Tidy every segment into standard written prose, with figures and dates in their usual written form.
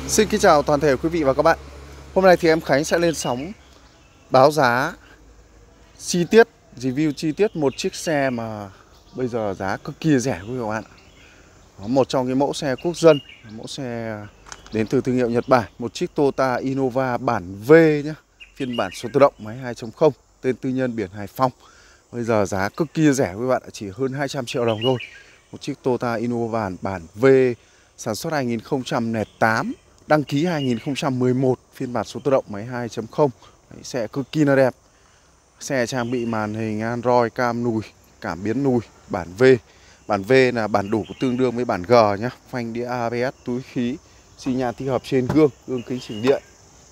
Xin kính chào toàn thể quý vị và các bạn. Hôm nay thì em Khánh sẽ lên sóng báo giá chi tiết, review chi tiết một chiếc xe mà bây giờ giá cực kỳ rẻ quý vị và các bạn. Một trong cái mẫu xe quốc dân, mẫu xe đến từ thương hiệu Nhật Bản, một chiếc Toyota Innova bản V nhé, phiên bản số tự động máy 2.0, tên tư nhân biển Hải Phòng. Bây giờ giá cực kỳ rẻ quý bạn ạ, chỉ hơn 200 triệu đồng thôi. Một chiếc Toyota Innova bản V sản xuất 2008, đăng ký 2011, phiên bản số tự động máy 2.0. Xe cực kỳ là đẹp. Xe trang bị màn hình Android, cam lùi, cảm biến lùi, bản V. Bản V là bản đủ tương đương với bản G nhé. Phanh đĩa ABS, túi khí, xi nhan tích hợp trên gương, gương kính chỉnh điện.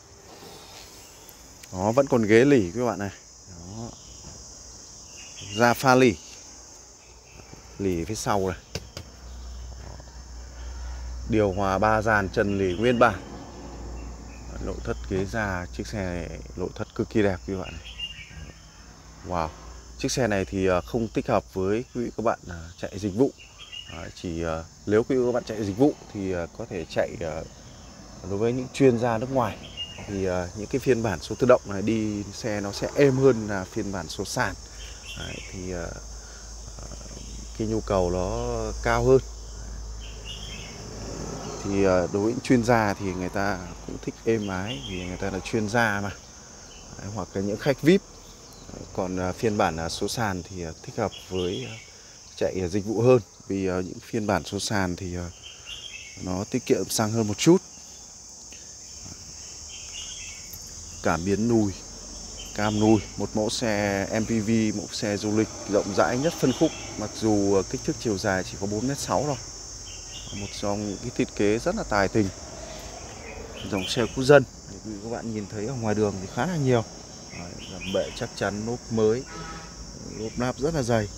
Đó, vẫn còn ghế lỉ các bạn này. Đó. Da pha lỉ. Lỉ phía sau này. Điều hòa 3 dàn trần lỉ nguyên bản. Nội thất ghế da, chiếc xe này nội thất cực kỳ đẹp các bạn này. Wow. Chiếc xe này thì không tích hợp với quý vị các bạn chạy dịch vụ. Chỉ nếu quý vị các bạn chạy dịch vụ thì có thể chạy đối với những chuyên gia nước ngoài. Thì những cái phiên bản số tự động này đi xe nó sẽ êm hơn là phiên bản số sàn. Thì cái nhu cầu nó cao hơn. Thì đối với những chuyên gia thì người ta cũng thích êm ái vì người ta là chuyên gia mà. Hoặc là những khách VIP. Còn phiên bản số sàn thì thích hợp với chạy dịch vụ hơn. Vì những phiên bản số sàn thì nó tiết kiệm xăng hơn một chút. Cảm biến lùi, cam lùi, một mẫu xe MPV, mẫu xe du lịch rộng rãi nhất phân khúc. Mặc dù kích thước chiều dài chỉ có 4m6 thôi. Một trong những cái thiết kế rất là tài tình. Dòng xe quốc dân thì các bạn nhìn thấy ở ngoài đường thì khá là nhiều. Làm bệ chắc chắn, lốp mới, lốp láp rất là dày.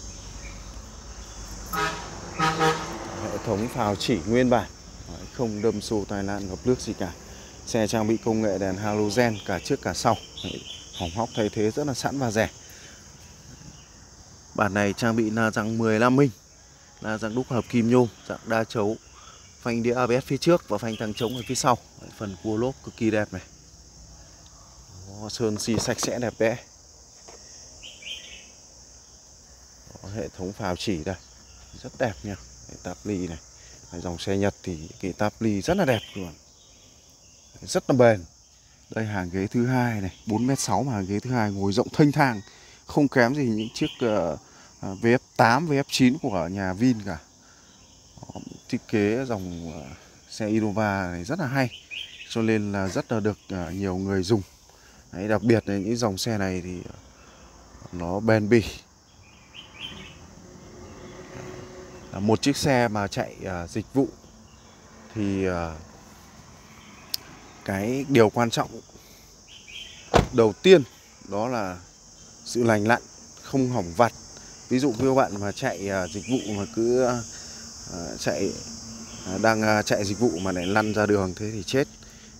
Hệ thống phào chỉ nguyên bản, không đâm xô tai nạn ngập nước gì cả. Xe trang bị công nghệ đèn halogen cả trước cả sau, hỏng hóc thay thế rất là sẵn và rẻ. Bản này trang bị la răng 15 inch, la răng đúc hợp kim nhôm, dạng đa chấu, phanh đĩa ABS phía trước và phanh thăng trống ở phía sau. Phần cua lốp cực kỳ đẹp này. Sơn xi sạch sẽ đẹp đẽ. Hệ thống phào chỉ đây rất đẹp nha. Táp ly này. Dòng xe Nhật thì cái táp ly rất là đẹp luôn, rất là bền. Đây hàng ghế thứ hai này, 4m6 mà hàng ghế thứ hai ngồi rộng thênh thang, không kém gì những chiếc VF8, VF9 của nhà Vin cả. Thiết kế dòng xe Innova này rất là hay, cho nên là rất là được nhiều người dùng. Đấy, đặc biệt là những dòng xe này thì nó bền bỉ. Một chiếc xe mà chạy dịch vụ thì cái điều quan trọng đầu tiên đó là sự lành lặn, không hỏng vặt. Ví dụ các bạn mà chạy dịch vụ mà cứ đang chạy dịch vụ mà lại lăn ra đường thế thì chết.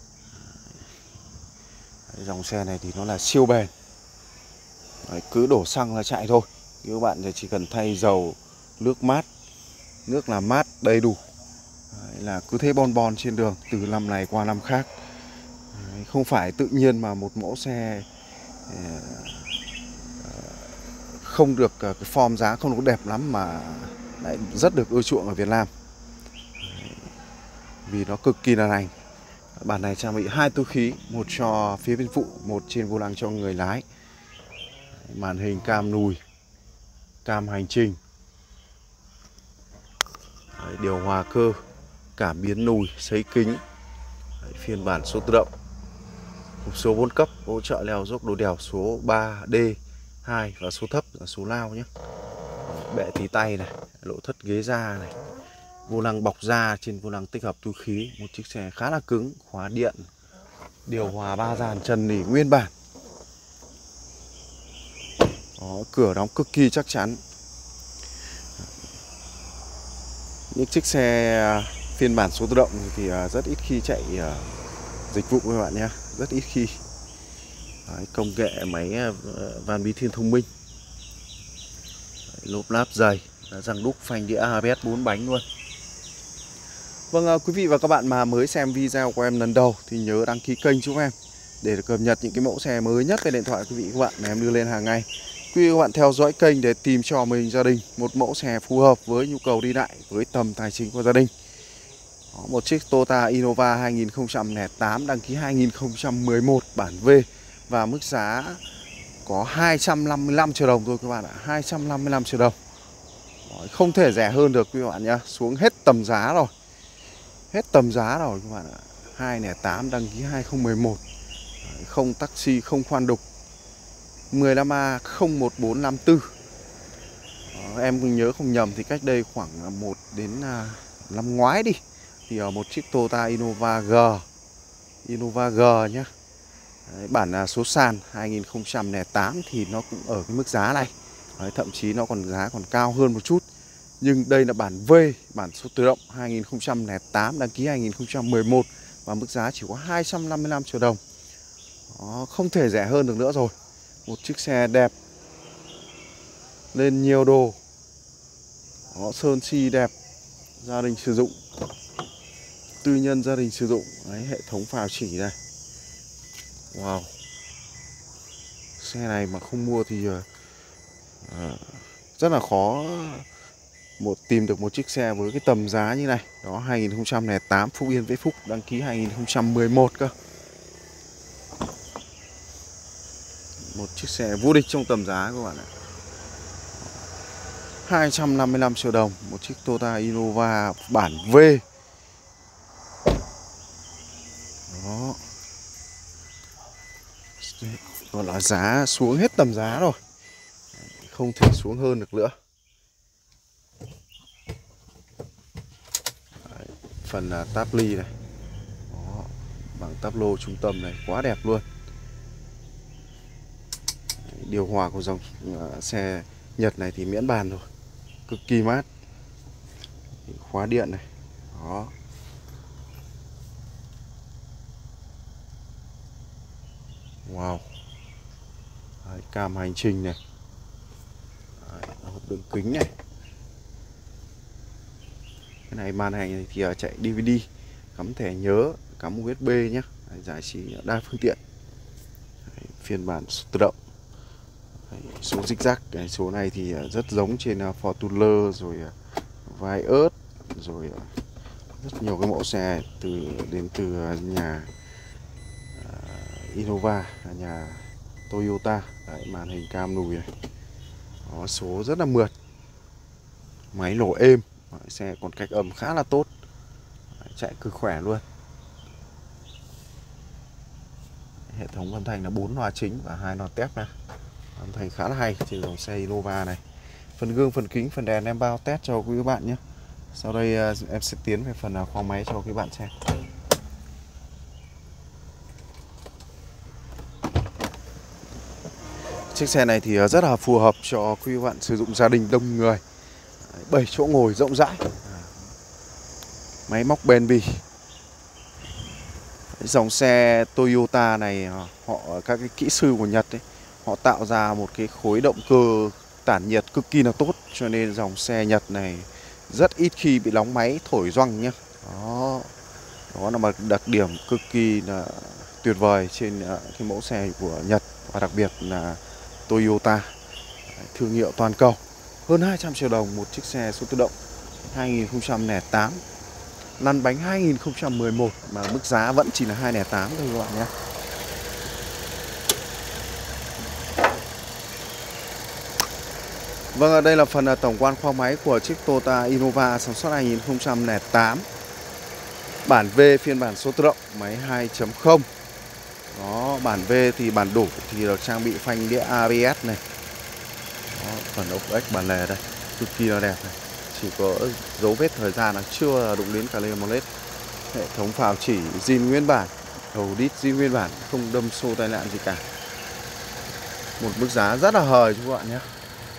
Dòng xe này thì nó là siêu bền. Đấy, cứ đổ xăng là chạy thôi. Các bạn thì chỉ cần thay dầu, nước mát, nước làm mát đầy đủ. Đấy, là cứ thế bon bon trên đường từ năm này qua năm khác. Đấy, không phải tự nhiên mà một mẫu xe không được cái form giá không được đẹp lắm mà lại rất được ưa chuộng ở Việt Nam. Đấy, vì nó cực kỳ là lành. Bản này trang bị 2 túi khí, một cho phía bên phụ, một trên vô lăng cho người lái. Màn hình cam lùi, cam hành trình. Đấy, điều hòa cơ, cảm biến lùi, sấy kính. Đấy, phiên bản số tự động. Hộp số 4 cấp, hỗ trợ leo dốc đồ đèo số 3D2 và số thấp là số lao nhé. Bệ tí tay này, nội thất ghế da này. Vô lăng bọc da, trên vô lăng tích hợp túi khí. Một chiếc xe khá là cứng, khóa điện, điều hòa 3 dàn trần nỉ nguyên bản. Đó, cửa đóng cực kỳ chắc chắn. Những chiếc xe phiên bản số tự động thì rất ít khi chạy dịch vụ các bạn nhé, rất ít khi. Đấy, công nghệ máy van bí thiên thông minh. Đấy, lốp láp dày, răng đúc, phanh đĩa ABS 4 bánh luôn. Vâng, quý vị và các bạn mà mới xem video của em lần đầu thì nhớ đăng ký kênh giúp em để được cập nhật những cái mẫu xe mới nhất về điện thoại quý vị và các bạn mà em đưa lên hàng ngày. Quý vị và các bạn theo dõi kênh để tìm cho mình gia đình một mẫu xe phù hợp với nhu cầu đi lại với tầm tài chính của gia đình. Một chiếc Toyota Innova 2008 đăng ký 2011 bản V và mức giá có 255 triệu đồng thôi các bạn ạ, 255 triệu đồng. Không thể rẻ hơn được quý bạn nhá, xuống hết tầm giá rồi. Hết tầm giá rồi các bạn ạ. 208 đăng ký 2011. Không taxi, không khoan đục. 15A 01454. Em nhớ không nhầm thì cách đây khoảng 1 đến năm ngoái đi thì ở một chiếc Toyota Innova G. Innova G nhá. Bản số sàn 2008 thì nó cũng ở cái mức giá này. Thậm chí nó còn giá còn cao hơn một chút. Nhưng đây là bản V, bản số tự động 2008 đăng ký 2011 và mức giá chỉ có 255 triệu đồng. Đó, không thể rẻ hơn được nữa rồi. Một chiếc xe đẹp, lên nhiều đồ. Đó, sơn xi đẹp, gia đình sử dụng, tư nhân gia đình sử dụng. Đấy, hệ thống phào chỉ đây. Wow. Xe này mà không mua thì rất là khó tìm được một chiếc xe với cái tầm giá như này. Đó, 2008 Phúc Yên Vĩnh Phúc đăng ký 2011 cơ. Một chiếc xe vô địch trong tầm giá các bạn ạ. 255 triệu đồng, một chiếc Toyota Innova bản V. Đó. Còn là giá xuống hết tầm giá rồi. Không thể xuống hơn được nữa. Đấy, phần táp ly này. Đó, bằng táp lô trung tâm này, quá đẹp luôn. Điều hòa của dòng xe Nhật này thì miễn bàn rồi, cực kỳ mát. Khóa điện này. Đó. Wow. Đấy, cam hành trình này. Đấy, hộp đựng kính này. Cái này màn hình này thì chạy DVD, cắm thẻ nhớ, cắm USB nhé. Đấy, giải trí đa phương tiện. Đấy, phiên bản tự động. Đấy, số zig zag, cái số này thì rất giống trên Fortuner rồi Vios rồi rất nhiều cái mẫu xe đến từ nhà Innova, nhà Toyota. Đấy, màn hình cam lùi này. Đó, số rất là mượt, máy nổ êm. Đấy, xe còn cách âm khá là tốt. Đấy, chạy cực khỏe luôn. Hệ thống âm thanh là 4 loa chính và 2 loa tép nha. Âm thanh khá là hay trên dòng xe Innova này. Phần gương, phần kính, phần đèn em bao test cho quý bạn nhé. Sau đây em sẽ tiến về phần khoang máy cho quý bạn xem. Chiếc xe này thì rất là phù hợp cho quý bạn sử dụng gia đình đông người. 7 chỗ ngồi rộng rãi. Máy móc bền bỉ. Dòng xe Toyota này các cái kỹ sư của Nhật ấy, họ tạo ra một cái khối động cơ tản nhiệt cực kỳ là tốt, cho nên dòng xe Nhật này rất ít khi bị nóng máy thổi gioăng nhé. Đó là một đặc điểm cực kỳ là tuyệt vời trên cái mẫu xe của Nhật, và đặc biệt là Toyota, thương hiệu toàn cầu. Hơn 200 triệu đồng một chiếc xe số tự động 2008, lăn bánh 2011 mà mức giá vẫn chỉ là 208 thôi các bạn nhé. Vâng, đây là phần tổng quan khoang máy của chiếc Toyota Innova sản xuất 2008. Bản V phiên bản số tự động, máy 2.0. Đó, bản V thì bản đủ thì được trang bị phanh đĩa ABS này. Đó, phần ốc ếch bản lề đây, cực kỳ là đẹp này. Chỉ có dấu vết thời gian là chưa đụng đến cả led molet. Hệ thống phào chỉ zin nguyên bản, đầu đít zin nguyên bản, không đâm xô tai nạn gì cả. Một mức giá rất là hời các bạn nhé.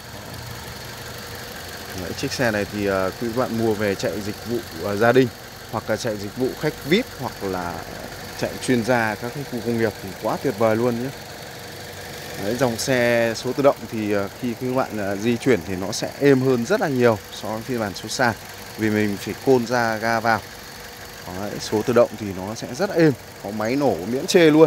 Đấy, chiếc xe này thì quý bạn mua về chạy dịch vụ gia đình, hoặc là chạy dịch vụ khách VIP, hoặc là chạy chuyên gia các cái khu công nghiệp thì quá tuyệt vời luôn nhé. Đấy, dòng xe số tự động thì khi các bạn di chuyển thì nó sẽ êm hơn rất là nhiều so với phiên bản số sàn, vì mình phải côn ra ga vào. Đấy, số tự động thì nó sẽ rất êm, có máy nổ miễn chê luôn.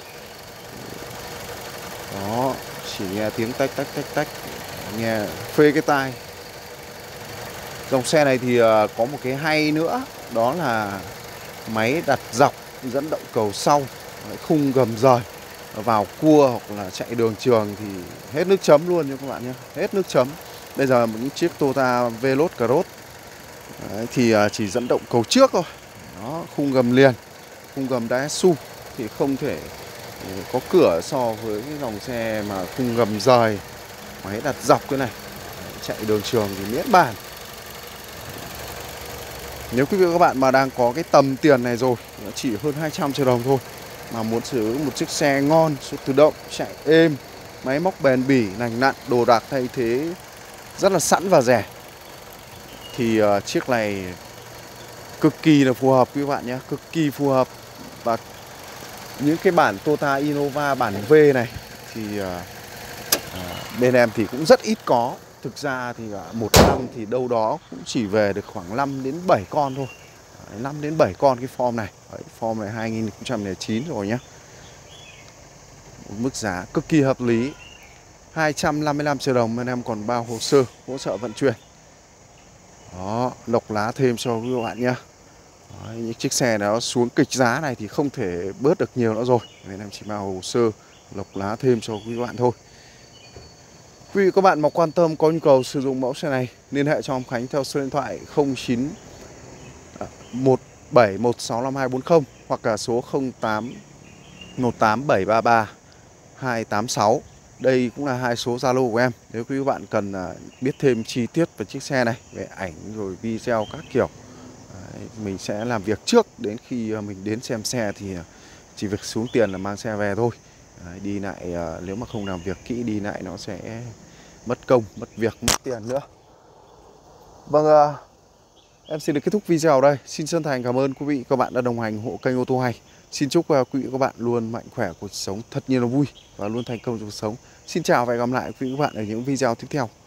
Đó, chỉ nghe tiếng tách tách tách tách, nghe phê cái tai. Dòng xe này thì có một cái hay nữa, đó là máy đặt dọc, dẫn động cầu sau, khung gầm rời, vào cua hoặc là chạy đường trường thì hết nước chấm luôn nha các bạn nhé, hết nước chấm. Bây giờ những chiếc Toyota Veloz Cross thì chỉ dẫn động cầu trước thôi. Đó, khung gầm liền, khung gầm Daihatsu thì không thể có cửa so với cái dòng xe mà khung gầm rời, máy đặt dọc cái này, chạy đường trường thì miễn bàn. Nếu quý vị và các bạn mà đang có cái tầm tiền này rồi, chỉ hơn 200 triệu đồng thôi, mà muốn sở hữu một chiếc xe ngon, số tự động, chạy êm, máy móc bền bỉ, lành lặn, đồ đạc thay thế rất là sẵn và rẻ, thì chiếc này cực kỳ là phù hợp quý bạn nhé, cực kỳ phù hợp. Và những cái bản Toyota Innova bản V này thì bên em thì cũng rất ít có. Thực ra thì một năm thì đâu đó cũng chỉ về được khoảng 5 đến 7 con thôi. 5 đến 7 con cái form này. Đấy, form này 2009 rồi nhé. Một mức giá cực kỳ hợp lý, 255 triệu đồng bên em còn bao hồ sơ, hỗ trợ vận chuyển. Đó, lộc lá thêm cho quý bạn nhé. Đấy, những chiếc xe nó xuống kịch giá này thì không thể bớt được nhiều nữa rồi, nên em chỉ bao hồ sơ lộc lá thêm cho quý bạn thôi. Quý vị các bạn mà quan tâm có nhu cầu sử dụng mẫu xe này, liên hệ cho ông Khánh theo số điện thoại 0917165240 hoặc là số 0818733286. Đây cũng là hai số Zalo của em. Nếu quý bạn cần biết thêm chi tiết về chiếc xe này, về ảnh rồi video các kiểu, mình sẽ làm việc trước, đến khi mình đến xem xe thì chỉ việc xuống tiền là mang xe về thôi. Đi lại nếu mà không làm việc kỹ, đi lại nó sẽ mất công, mất việc, mất tiền nữa. Vâng, em xin được kết thúc video ở đây. Xin chân thành cảm ơn quý vị các bạn đã đồng hành ủng hộ kênh Ô Tô Hay. Xin chúc quý vị các bạn luôn mạnh khỏe, cuộc sống thật nhiều là vui và luôn thành công trong cuộc sống. Xin chào và hẹn gặp lại quý vị các bạn ở những video tiếp theo.